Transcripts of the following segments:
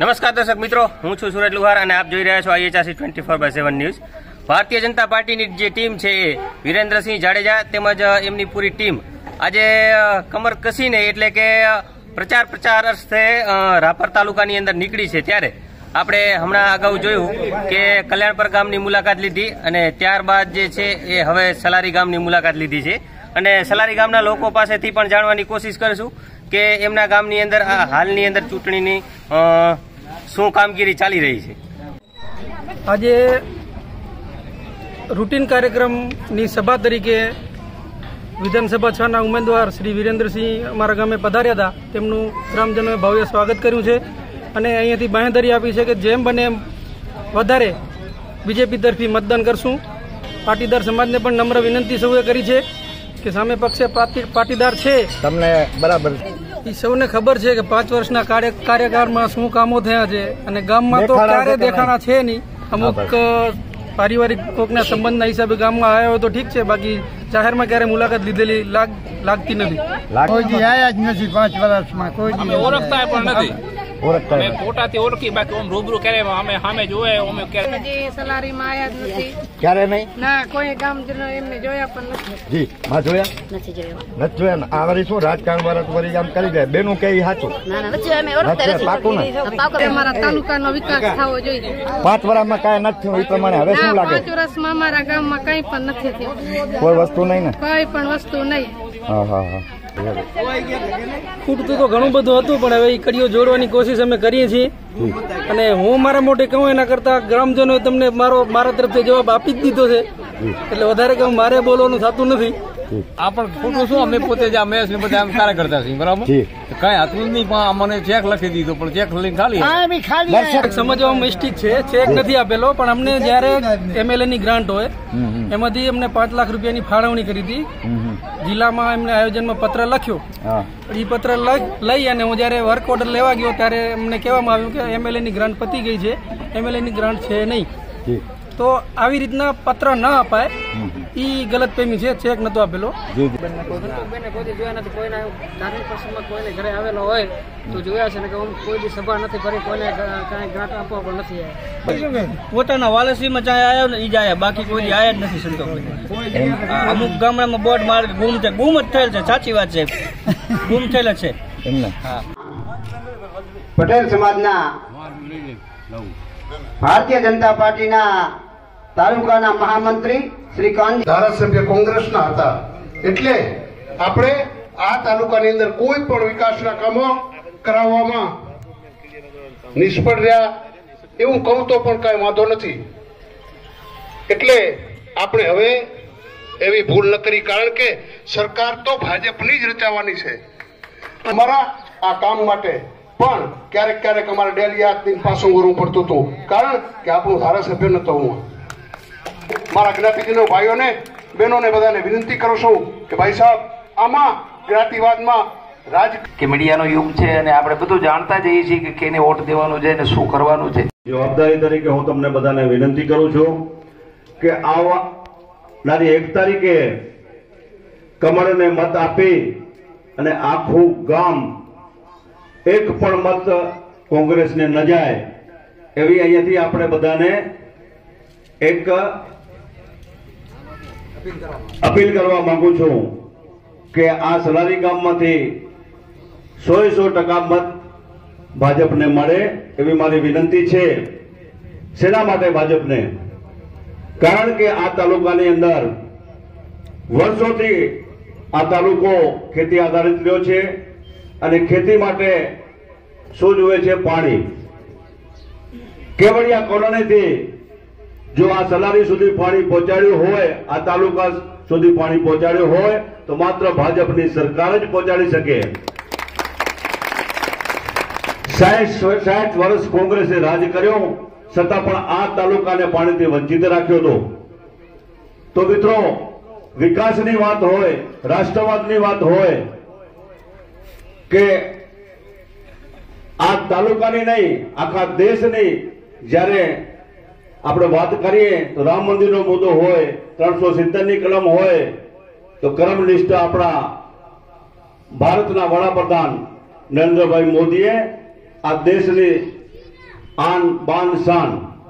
નમસ્કાર દર્શક મિત્રો, હું છું સુરજ લુહાર અને આપ જોઈ રહ્યા છો IHRC 24/7 ન્યૂઝ। ભારતીય જનતા પાર્ટીની જે ટીમ છે એ વિરેન્દ્રસિંહ જાડેજા તેમજ એમની પૂરી ટીમ આજે કમર કસીને એટલે કે પ્રચાર અર્થે રાપર તાલુકાની અંદર નીકળી છે। ત્યારે આપણે હમણાં અગાઉ જોયું કે કલ્યાણપર ગામની મુલાકાત લીધી અને ત્યારબાદ જે છે એ હવે સલારી ગામની મુલાકાત લીધી છે અને સલારી ગામના લોકો પાસેથી પણ જાણવાની કોશિશ કરીશું કે એમના ગામની અંદર આ હાલની અંદર ચૂંટણીની શું કામગીરી ચાલી રહી છે। આજે રૂટીન કાર્યક્રમની સભા તરીકે વિધાનસભા 6 ના ઉમેદવાર શ્રી વિરેન્દ્રસિંહ અમારા ગામે પધાર્યા હતા। તેમનું ગ્રામજનોએ ભવ્ય સ્વાગત કર્યું છે અને અહીંયાથી બાંહેધરી આપી છે કે જેમ બને એમ વધારે બીજેપી તરફી મતદાન કરશું। પાટીદાર સમાજને પણ નમ્ર વિનંતી સૌએ કરી છે કે સામે પક્ષે પાટીદાર છે, તમને બરાબર એ સૌને ખબર છે કે 5 વર્ષના કાર્યકાળમાં શું કામો થયા છે અને ગામમાં તો ક્યારે દેખાણા છે નહીં। અમુક પારિવારિક કોકના સંબંધના હિસાબે ગામમાં આવ્યા હોય તો ઠીક છે, બાકી જાહેરમાં ક્યારે મુલાકાત લીધેલી લાગતી નથી। કોઈ દી આયા જ નથી 5 વર્ષમાં, કોઈ દી ઓળખતા પણ નથી। અમે ફોટાથી ઓળખી, બાકી ઓમ રૂબરૂ ક્યારે અમે સામે જોયે અમે ક્યારે સલારીમાં આયા જ નથી ક્યારે નહીં ના, કોઈ ગામજનો એમને જોયા પણ નથી। જી માં જોયા નથી જોયા ને આ વળી શું રાજકારણ વાળા વળી આમ કરી દે બેનું કે સાચું પાકું ને અમારા તાલુકાનો વિકાસ થવો જોઈએ। 5 વર્ષમાં કાંઈ નથી થયું એ પ્રમાણે હવે શું લાગે? 5 વર્ષમાં અમારા ગામમાં કંઈ પણ નથી થયું, કોઈ વસ્તુ નહીં ને? કોઈ પણ વસ્તુ નહીં। હા ખૂટતું તો ઘણું બધું હતું પણ હવે એ કડીઓ જોડવાની કોશિશ અમે કરીએ છીએ અને હું મારા મોઢે કહું એના કરતા ગ્રામજનોએ તમને મારા તરફથી જવાબ આપી જ દીધો છે, એટલે વધારે કહું મારે બોલવાનું થતું નથી। આ પણ ખોટું શું, અમે પોતે જ આ મેચ ને બધા કાર્ય કરતા છીએ, બરાબર? કઈ હતું નહીં પણ અમને ચેક લખી દીધો, પણ ચેક લઈને ખાલી સમજવામાં મિસ્ટેક છે। ચેક નથી આપેલો, પણ અમને જયારે MLA ની ગ્રાન્ટ હોય એમાંથી અમને 5 લાખ રૂપિયાની ફાળવણી કરી હતી। જિલ્લામાં એમને આયોજનમાં પત્ર લખ્યો, એ પત્ર લઈ અને હું જયારે વર્ક ઓર્ડર લેવા ગયો ત્યારે અમને કહેવામાં આવ્યું કે MLA ની ગ્રાન્ટ પતી ગઈ છે, MLA ની ગ્રાન્ટ છે નહીં। તો આવી રીતના પત્ર ન અપાય, એ ગલત પેમી છે, ચેક નતો આપેલો। ધાર્મિક પ્રસંગમાં કોઈને ઘરે આવેલો હોય તો જોયા છે ને કે કોઈ બી સભા નથી કરી, કોઈને કાંઈ ગ્રાન્ટ આપવા પણ નથી આવ્યા। પોતાના વાલસીમાં ચાહે આવ્યો ને એ જ આવ્યા, બાકી કોઈ આયા જ નથી સંતો। અમુક ગામડામાં બોર્ડ માર ગુમ જ થયેલ છે, સાચી વાત છે, ગુમ થયેલા છે એમને। પટેલ સમાજના ભારતીય જનતા પાર્ટીના તાલુકાના મહામંત્રી શ્રી કાંજી ધારાસભ્ય કોંગ્રેસના હતા, એટલે આપણે આ તાલુકાની અંદર કોઈ પણ વિકાસના કામો કરાવવામાં નિષ્ફળ રહ્યા એવું કહું તો પણ કઈ વાંધો નથી। એટલે આપણે હવે એવી ભૂલ ન કરી, કારણ કે સરકાર તો ભાજપની જ રચાવાની છે અમારા આ કામ માટે। પણ ક્યારેક અમારે ડેલી હાથની પાછું કરવું પડતું હતું, કારણ કે આપણું ધારાસભ્ય નતો હું। મારા જ્ઞાતિજનો ભાઈઓને બહેનોને બધાને વિનંતી કરું છું કે ભાઈ સાહેબ આમાં જ્ઞાતિવાદમાં કે મીડિયાનો યુગ છે અને આપણે બધું જાણતા જઈએ છીએ કે કેને વોટ દેવાનું છે અને શું કરવાનું છે। જવાબદારી તરીકે હું તમને બધાને વિનંતી કરું છું કે આવનારી 1 તારીખે કમળને મત આપી અને આખું ગામ એક પણ મત કોંગ્રેસને ન જાય એવી અહીંયાથી આપણે બધાને એક અપીલ કરવા માંગુ છું કે આ સલારી ગામમાંથી 100% મત ભાજપને મળે એવી મારી વિનંતી છે। શેના માટે ભાજપને? કારણ કે આ તાલુકાની અંદર વર્ષોથી આ તાલુકો ખેતી આધારિત રહ્યો છે અને ખેતી માટે શું જોઈએ છે? પાણી। કેવડિયા કોલોનીથી જો આ સલારી સુધી પાણી પહોંચાડ્યું હોય, આ તાલુકા સુધી પાણી પહોંચાડ્યું હોય તો માત્ર ભાજપની સરકાર જ પહોંચાડી શકે। 60 વર્ષ કોંગ્રેસે રાજ કર્યો છતાં પણ આ તાલુકાને પાણીથી વંચિત રાખ્યો હતો। તો મિત્રો, વિકાસની વાત હોય, રાષ્ટ્રવાદની વાત હોય કે આ તાલુકાની નહીં આખા દેશની જ્યારે આપણે વાત કરીએ તો રામ મંદિરનો મુદ્દો હોય, 370ની કલમ હોય તો કરમ લિસ્ટ આપણા ભારતના વડાપ્રધાન નરેન્દ્રભાઈ મોદીએ આ દેશની આન બાન શાન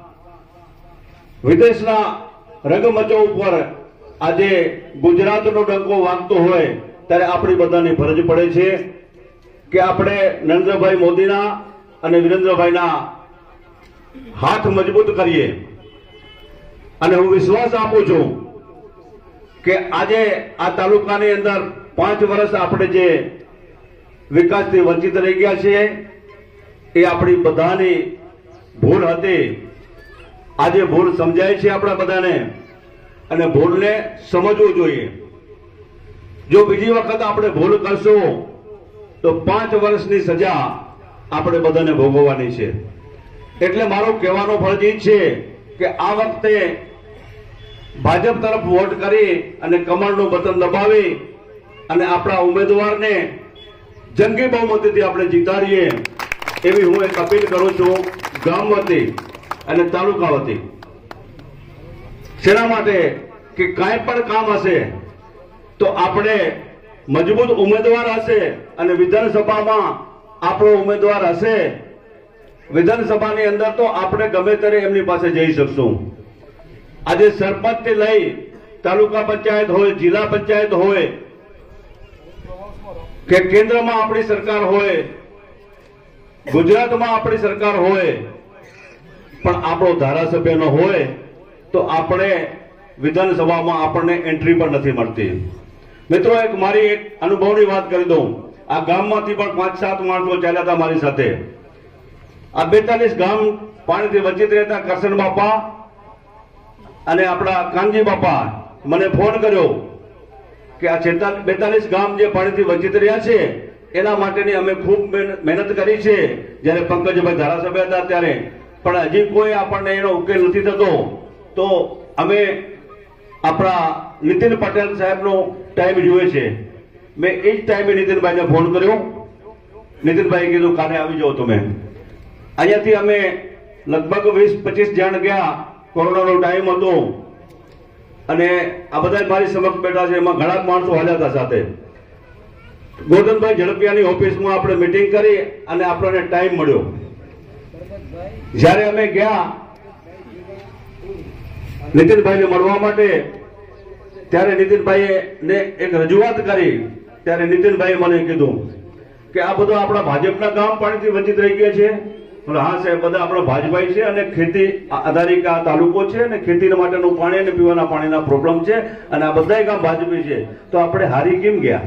વિદેશના રંગમંચો ઉપર આજે ગુજરાતનો ડંકો વાગતો હોય ત્યારે આપણી બધાની ફરજ પડે છે કે આપણે નરેન્દ્રભાઈ મોદીના અને વિરેન્દ્રભાઈના હાથ મજબૂત કરીએ. અને હું વિશ્વાસ આપું છું કે આજે આ તાલુકાની અંદર 5 વર્ષ આપણે જે વિકાસથી વંચિત રહી ગયા છીએ એ આપણી બધાની ભૂલ હતી. આજે ભૂલ સમજાય છે આપણા બધાને અને ભૂલને સમજવું જોઈએ. જો બીજી વખત આપણે ભૂલ કરશું તો 5 વર્ષની સજા આપણે બધાને ભોગવવાની છે. એટલે મારો કહેવાનો ફરજ એ છે કે આ વખતે ભાજપ તરફ વોટ કરી અને કમળનું બટન દબાવી અને આપણા ઉમેદવારને જંગી બહુમતીથી આપણે જીતાડીએ એવી હું એક અપીલ કરું છું ગામ વતી અને તાલુકા વતી. શેના માટે કે કાંઈ પણ કામ હશે તો આપણે મજબૂત ઉમેદવાર હશે અને વિધાનસભામાં આપણો ઉમેદવાર હશે. વિધાનસભાની અંદર તો આપણે ગમે ત્યારે એમની પાસે જઈ શકશું. આજે સરપંચથી લઈ તાલુકા પંચાયત હોય, જિલ્લા પંચાયત હોય કે કેન્દ્રમાં આપણી સરકાર હોય, ગુજરાતમાં આપણી સરકાર હોય, પણ આપણો ધારાસભ્ય ન હોય તો આપણે વિધાનસભામાં આપણને એન્ટ્રી પણ નથી મળતી. મિત્રો, એક મારી એક અનુભવની વાત કરી દઉં. આ ગામમાંથી પણ 5-7 માણસો ચાલ્યા હતા મારી સાથે. આ 42 ગામ પાણીથી વંચિત રહેતા કરશન બાપા અને આપણા કાનજી બાપા મને ફોન કર્યો કે આ 42 ગામ જે પાણીથી વંચિત રહ્યા છે એના માટેની અમે ખૂબ મહેનત કરી છે જ્યારે પંકજભાઈ ધારાસભ્ય હતા ત્યારે, પણ હજી કોઈ આપણને એનો ઉકેલ નથી થતો. તો અમે આપણા નીતિન પટેલ સાહેબનો ટાઈમ જોઈએ છે. મેં એ જ ટાઈમે નીતિનભાઈને ફોન કર્યો. નીતિનભાઈએ કીધું કાલે આવી જાઓ તમે. અહીંયાથી અમે લગભગ 20-25 જણ ગયા. કોરોનાનો ટાઈમ હતો અને આ બધા મારી સમક્ષ બેઠા છે. એમાં ઘણા માણસો હાલ્યા હતા સાથે. ગોરધનભાઈ ઝડપિયાની ઓફિસમાં આપણે મીટિંગ કરી અને આપણને ટાઈમ મળ્યો. જ્યારે અમે ગયા નીતિનભાઈને મળવા માટે ત્યારે નીતિનભાઈએ ને એક રજૂઆત કરી. ત્યારે નીતિનભાઈએ મને કીધું કે આ બધા આપણા ભાજપના ગામ પાણીથી વંચિત રહી ગયા છે. હા સાહેબ, બધા આપણા ભાજપાઈ છે અને ખેતી આધારિત આ તાલુકો છે અને ખેતી માટેનું પાણી અને પીવાના પાણીના પ્રોબ્લેમ છે અને આ બધા ગામ ભાજપી છે. તો આપણે હારી કેમ ગયા?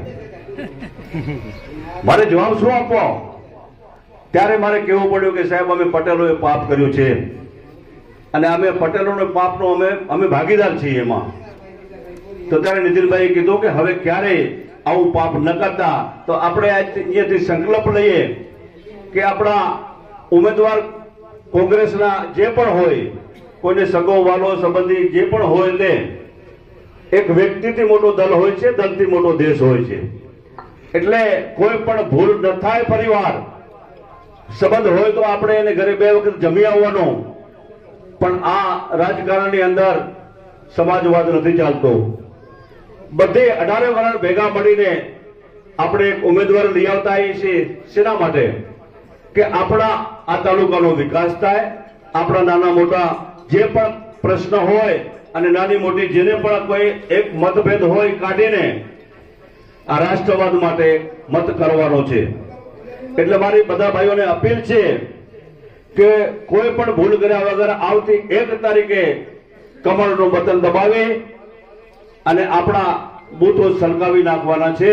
મારે જવાબ શું આપવો? ત્યારે મારે કહેવું પડ્યું કે સાહેબ અમે પટેલોએ પાપ કર્યું છે અને અમે પટેલોના પાપનો અમે ભાગીદાર છીએ એમાં. તો ત્યારે નીતિનભાઈએ કીધું કે હવે ક્યારેય આવું પાપ ન કરતા. તો આપણે અહીંયાથી સંકલ્પ લઈએ કે આપણા ઉમેદવાર કોંગ્રેસના જે પણ હોય, કોઈને સગો વાલો સંબંધી જે પણ હોય તે એક વ્યક્તિથી મોટો દલ હોય છે, દલથી મોટો દેશ હોય છે. એટલે કોઈ પણ ભૂલ ન થાય. પરિવાર સંબંધ હોય તો આપણે એને ઘરે 2 વખત જમી આવવાનો. પણ આ રાજકારણની અંદર સમાજવાદ નથી ચાલતો. બધે 18 વર્ષ ભેગા મળીને આપણે એક ઉમેદવાર લઈ આવતા આવીએ છીએ. શેના માટે? કે આપણા આ તાલુકાનો વિકાસ થાય. આપણા નાના મોટા જે પણ પ્રશ્ન હોય અને નાની મોટી જેને પણ કોઈ એક મતભેદ હોય કાઢીને આ રાષ્ટ્રવાદ માટે મત કરવાનો છે. એટલે મારી બધા ભાઈઓને અપીલ છે કે કોઈ પણ ભૂલ કર્યા વગર આવતી 1 તારીખે કમળનું બટન દબાવી અને આપણા બૂથો સળગાવી નાખવાના છે.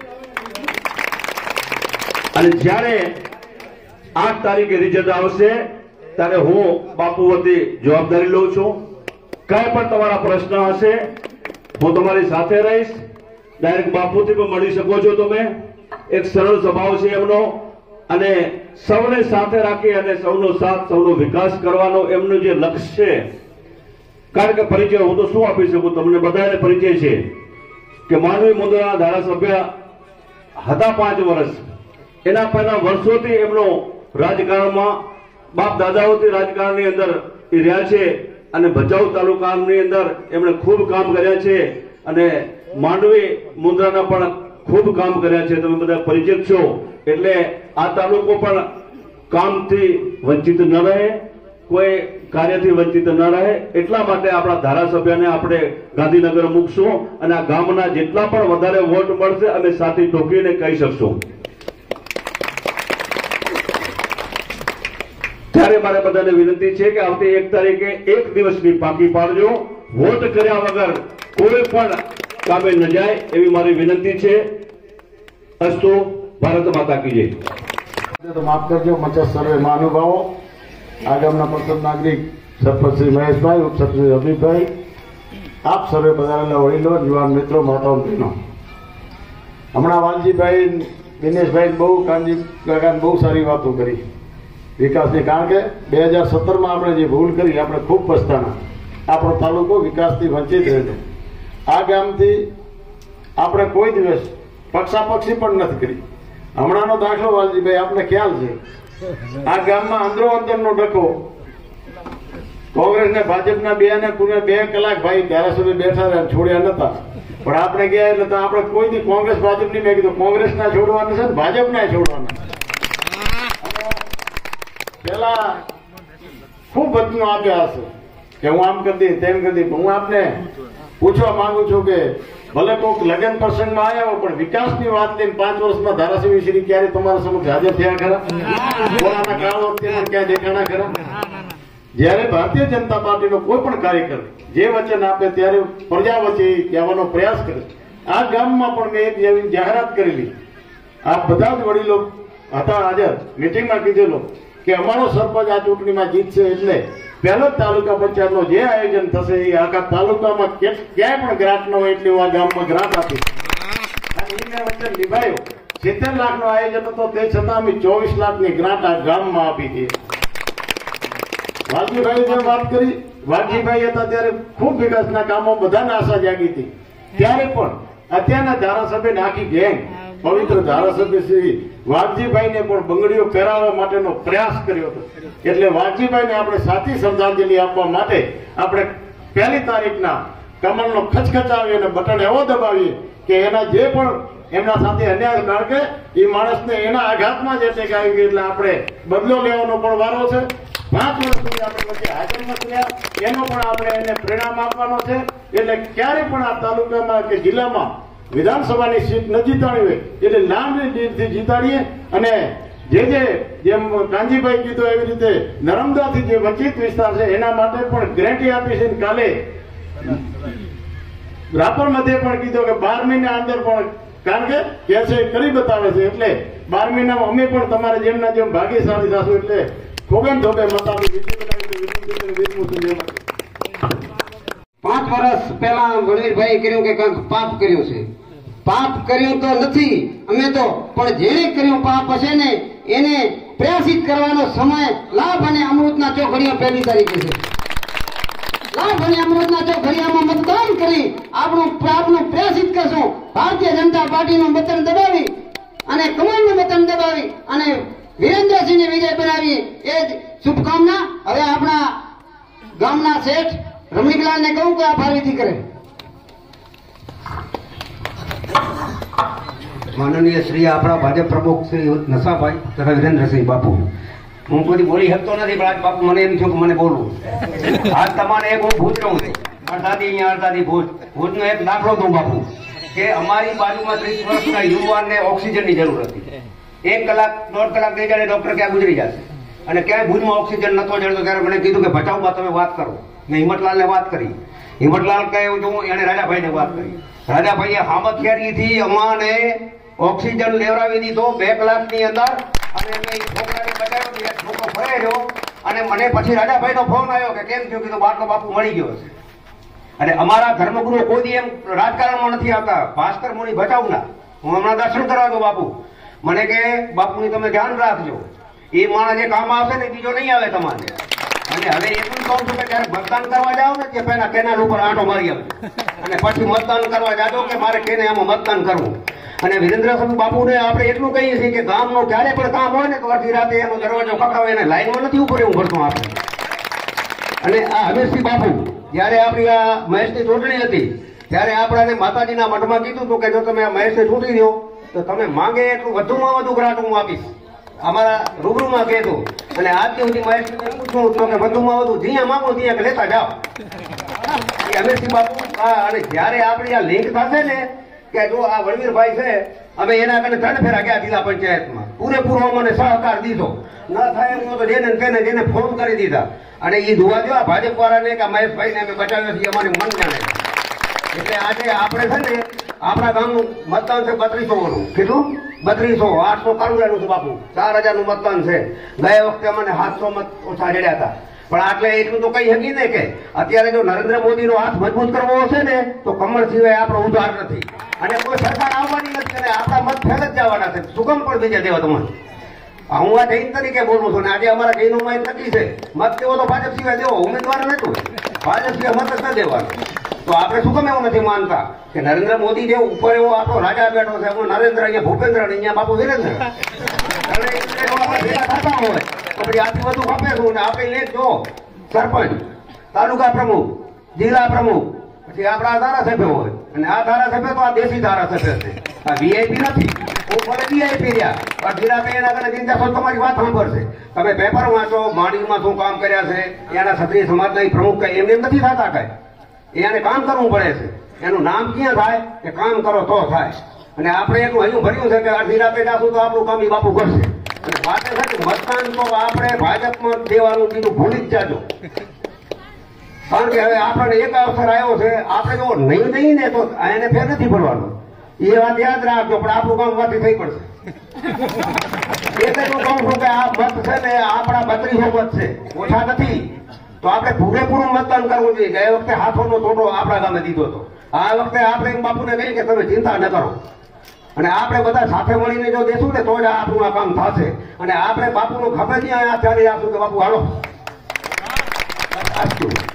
અને જ્યારે 8 તારીખે રિઝલ્ટ આવશે ત્યારે હું બાપુ વતી જવાબદારી લઉં છું. કઈ પણ તમારા પ્રશ્ન હશે હું તમારી સાથે રહીશ. ડાયરેક્ટ બાપુથી પણ મળી શકો છો તમે. એક સરળ સ્વભાવ છે એમનો અને સૌને સાથે રાખી અને સૌનો સાથ, સૌનો વિકાસ કરવાનો એમનું જે લક્ષ્ય છે. કારણ કે પરિચય હું તો શું આપી શકું, તમને બધાને પરિચય છે કે માંડવી મુંદ્રાના ધારાસભ્ય હતા 5 વર્ષ. એના પહેલા વર્ષોથી એમનો રાજકારણમાં બાપ દાદાઓથી રાજકારણની અંદર એ રહ્યા છે અને ભચાઉ તાલુકાની અંદર એમણે ખૂબ કામ કર્યા છે અને માંડવી મુંદ્રાના પણ ખૂબ કામ કર્યા છે. તમે બધા પરિચિત છો. એટલે આ તાલુકો પણ કામથી વંચિત ન રહે, કોઈ કાર્યથી વંચિત ન રહે, એટલા માટે આપણા ધારાસભ્યને આપણે ગાંધીનગર મૂકશું અને આ ગામના જેટલા પણ વધારે વોટ મળશે અમે સાથે ઠોકીને કહી શકશું. ત્યારે મારે બધાને વિનંતી છે કે આવતી 1 તારીખે 1 દિવસની પાકી પાડજો. વોટ કર્યા વગર કોઈ પણ કામે ન જાય એવી મારી વિનંતી છે. અસ્તુ. ભારત માતા કી જય. તો માફ કરજો મંચ સર્વે મહાનુભાવો, આ ગામના પ્રથમ નાગરિક સરપંચ શ્રી મહેશભાઈ, ઉપસરપંચ અભિભાઈ, આપ સર્વે પધારેલા વડીલો, યુવાન મિત્રો, માતાઓ બહેનો, હમણાં વાલજીભાઈ, દિનેશભાઈ બહુ કાનજી કાકાને બહુ સારી વાતો કરી વિકાસની. કારણ કે 2017માં આપણે જે ભૂલ કરી આપણે ખૂબ પછતાણા. આપણો તાલુકો વિકાસથી વંચિત રહેશે. આ ગામથી આપણે કોઈ દિવસ પક્ષાપક્ષી પણ નથી કરી. હમણાંનો દાખલો વાલજીભાઈ આપને ખ્યાલ છે, આ ગામમાં અંદરો અંદરનો ડખો કોંગ્રેસ ને ભાજપના બે કલાક ભાઈ ધારાસભ્ય બેઠા રહ્યા, છોડ્યા નતા. પણ આપણે ગયા એટલે આપણે કોઈ દી કોંગ્રેસ ભાજપની મેં કીધું કોંગ્રેસના છોડવાના છે ને ભાજપના છોડવાના. પેલા ખૂબ વચનો આપ્યા હશે કે હું આમ કરી દઈ તેમ કરી દઈ. હું આપને પૂછવા માંગુ છું કે ભલે કોઈક લગ્ન પ્રસંગમાં આવ્યા હોય પણ વિકાસની વાત લઈને 5 વર્ષમાં ધારાસભ્ય શ્રી ક્યારે તમારા સમક્ષ હાજર થયા ખરા? કોરોના કાળ વખતે ક્યાં દેખાણા ખરા? જયારે ભારતીય જનતા પાર્ટીનો કોઈ પણ કાર્યકર જે વચન આપે ત્યારે પ્રજા વચ્ચે કહેવાનો પ્રયાસ કરે. આ ગામમાં પણ મેં એક એવી જાહેરાત કરેલી, આ બધા જ વડીલો હતા હાજર, મિટિંગમાં કીધેલો કે અમારો સરપંચ આ ચૂંટણીમાં જીતશે એટલે પહેલો જ તાલુકા પંચાયતનો જે આયોજન થશે એ આખા તાલુકામાં ક્યાંય પણ ગ્રાન્ટ ન હોય એટલી આ ગામમાં ગ્રાન્ટ આપી અને એને વચ્ચે નિભાયો. 70 લાખનો આયોજન હતો તે છતાં અમે 24 લાખની ગ્રાન્ટ આ ગામમાં આપી હતી. વાલજીભાઈ જે વાત કરી, વાલજીભાઈ હતા ત્યારે ખૂબ વિકાસના કામો બધાને આશા જાગી હતી. ત્યારે પણ અત્યારના ધારાસભ્યને આખી ગેંગ પવિત્ર ધારાસભ્ય શ્રી વાઘજીભાઈને પણ બંગડીઓ પહેરાવવા માટેનો પ્રયાસ કર્યો હતો. એટલે વાઘજીભાઈને આપણે સાચી શ્રદ્ધાંજલિ આપવા માટે આપણે 1 તારીખના કમળનો ખચખચાવી અને બટન એવો દબાવીએ કે એના જે પણ એમના સાથે અન્યાય, કારણ કે એ માણસને એના આઘાતમાં જ એટેક આવી ગયો એટલે આપણે બદલો લેવાનો પણ વારો છે. 5 વર્ષ સુધી આપણે વચ્ચે હાજર નથી રહ્યા, એનો પણ આપણે એને પરિણામ આપવાનો છે. એટલે ક્યારે પણ આ તાલુકામાં કે જિલ્લામાં વિધાનસભાની સીટ ન જીતાડી હોય એટલે લાંબી લીડથી જીતાડીએ. અને જેમ કાનજીભાઈ કીધું એવી રીતે નર્મદાથી જે વંચિત વિસ્તાર છે એના માટે પણ ગેરંટી આપી છે. કાલે રાપર મધ્યે પણ કીધું કે 12 મહિના અંદર પણ, કારણ કે કેસે કરી બતાવે છે એટલે 12 મહિનામાં અમે પણ તમારે જેમના જેમ ભાગીશાળી થશું. એટલે ખોબેન ધોબે મત આપી 5 વર્ષ પહેલા વડીલભાઈ કર્યું કે કંઈક પાપ કર્યું છે. પાપ કર્યું તો નથી અમે તો, પણ જેણે કર્યું પાપ હશે ને એને પ્રયાસિત કરવાનો સમય લાભ અને અમૃતના ચોઘડિયા 1 તારીખે છે. લાભ અને અમૃતના ચોઘડિયામાં મતદાન કરી આપણું પ્રયાસિત કરશું. ભારતીય જનતા પાર્ટીનું બટન દબાવી અને કમળનું બટન દબાવી અને વિરેન્દ્રસિંહને વિજય બનાવી એ જ શુભકામના. હવે આપણા ગામના શેઠ રમણીકલાલને કહું કે આ ભાવીથી કરે. માનનીય શ્રી આપણા ભાજપ પ્રમુખ શ્રી નશાભાઈ તથા વિરેન્દ્રસિંહ બાપુ, હું કોઈ બોલી શકતો નથી પણ આજ બાપુ મને એમ થયું કે મને બોલવું. આજ તમારે એક હું ભૂત રહું છું, અડધાથી અહીંયા અડધાથી ભૂતનો એક દાખલો દઉં બાપુ કે અમારી બાજુમાં 30 વર્ષના યુવાનને ઓક્સિજનની જરૂર હતી. 1 કલાક 1.5 કલાક થઈ જાય ડોક્ટર ક્યાં ગુજરી જશે અને ક્યાંય ભુજમાં ઓક્સિજન નતો જડતો. ત્યારે મને કીધું કે ભચાઉબા તમે વાત કરો. મેં હિંમતલાલને વાત કરી. હિંમતલાલ કહ્યું છું એને રાજાભાઈને વાત કરી. રાજાભાઈએ હામતખેરીથી અમાને ઓક્સિજન લેવડાવી દીધો 2 કલાકની અંદર અને અમે છોકરાને બચાવ્યો. છોકરો ફરે રહ્યો અને મને પછી રાજાભાઈનો ફોન આવ્યો કે કેમ થયું? કીધું બાટલો બાપુ મળી ગયો છે. અને અમારા ધર્મગુરુ કોઈ એમ રાજકારણમાં નથી આવતા. ભાસ્કર મુનિ ભચાઉના હું હમણાં દર્શન કરવા દઉં બાપુ. મને કે બાપુની તમે ધ્યાન રાખજો, એ માણસ જે કામ આવશે ને બીજો નહીં આવે તમારે. અને હવે એટલું કહું છું કે જયારે મતદાન કરવા જાઓ ને કે પહેલા કેનાલ ઉપર આંટો મારી આવજો અને પછી મતદાન કરવા જાજો કે મારે કેને આમાં મતદાન કરવું. અને વિરેન્દ્રસિંહ બાપુને આપણે એટલું કહીએ છીએ કે ગામનો ક્યારે પણ કામ હોય ને તો અડધી રાતે એનો દરવાજો ખખડાવે એને લાઈનમાં નથી ઉપર એવું પડતું આપણે. અને આ હમીરસિંહ બાપુ જયારે આપણી આ મહેશની ચૂંટણી હતી ત્યારે આપણે માતાજીના મઠમાં કીધું હતું કે જો તમે આ મહેશને ચૂંટી દો તો તમે માંગે એટલું વધુમાં વધુ ગ્રાન્ટ હું આપીશ. અમારા રૂબરૂમાં કહેતું અને આજ સુધી મહેશભાઈ પૂછવું તો કે વધુમાં વધુ જ્યાં માંગો ત્યાં લેતા જાઓ અમીરસિંહ બાપુ. અને જયારે આપણી આ લિંક થશે ને કે જો આ વળવીરભાઈ છે અમે એના કને 3 ફેરા ગયા જિલ્લા પંચાયતમાં પૂરેપૂરો મને સહકાર દીધો ન થાય એમ તો જેને ફોન કરી દીધા અને એ જોવા દો આ ભાજપ વાળાને કે મહેશભાઈને અમે બચાવ્યો છીએ અમારી મન જાણે. એટલે આજે આપણે છે ને આપણા ગામનું મતદાન છે 3200 નું. કેટલું? 3200. 800 કારુડાનું છે બાપુ. 4000 નું મતદાન છે. ગયા વખતે અમને 700 મત ઓછા જડ્યા હતા. પણ આટલે એટલું તો કહી શકી ને કે અત્યારે જો નરેન્દ્ર મોદીનો હાથ મજબૂત કરવો હશે ને તો કમળ સિવાય આપણો ઉધાર નથી અને કોઈ સરકાર આવવાની નથી અને આપણા મત ફેલ જ જવાના છે. સુગમ પણ બીજા દેવા તમારે. હું આ જૈન તરીકે બોલું છું ને આજે અમારા જૈનોમાં નક્કી છે મત દેવો તો ભાજપ સિવાય દેવો. ઉમેદવાર નતું ભાજપ સિવાય મત જ ન દેવાનો. તો આપણે શું કેમ એવું નથી માનતા કે નરેન્દ્ર મોદી જે ઉપર એવો આપણો રાજા બેઠો છે નરેન્દ્ર અહીંયા ભૂપેન્દ્ર અહીંયા બાપુ વિરેન્દ્ર થતા હોય તો પછી આથી વધુ ખપે છું ને આપણે લે જો સરપંચ તાલુકા પ્રમુખ જિલ્લા પ્રમુખ પછી આપણા ધારાસભ્ય હોય અને આ ધારાસભ્ય તો આ દેશી ધારાસભ્ય છે. આ વીઆઈપી નથી. ઉપર વીઆઈપી રહ્યા પણ જિલ્લા એના કરતા ચિંતા છો તમારી વાત સાંભળશે. તમે પેપર વાંચો માંડવીમાં શું કામ કર્યા છે એના ક્ષત્રિય સમાજના પ્રમુખ કઈ એમને નથી થતા કઈ એને કામ કરવું પડે છે. એનું નામ ક્યાં થાય કે કામ કરો તો થાય. અને આપણે એટલું હજુ ભર્યું છે કે અડધી રાતે જાશું તો આપણું કામ બાપુ કરશે. માટે છે કે મતદાન તો આપણે ભાજપમાં દેવાનું બીજું ભૂલી જ જાજો. કારણ કે હવે આપણને એક અવસર આવ્યો છે આપણે જો નહીં દઈએ ને તો એને ફેર નથી ભરવાનો. એ વાત યાદ રાખજો પણ આપણું કામ વાથી થઈ પડશે. એટલે હું કહું છું કે આ મત છે ને આપણા 3200 મત છે ઓછા નથી. તો આપણે પૂરેપૂરું મતદાન કરવું જોઈએ. ગયા વખતે હાથોનો તોડો આપણા ગામે દીધો હતો. આ વખતે આપણે એમ બાપુને કહીએ કે તમે ચિંતા ન કરો અને આપણે બધા સાથે મળીને જો દેશું ને તો જ આપણું આ કામ થશે. અને આપણે બાપુનું ખબર ત્યાં ચાલી રાખશું કે બાપુ હાલો.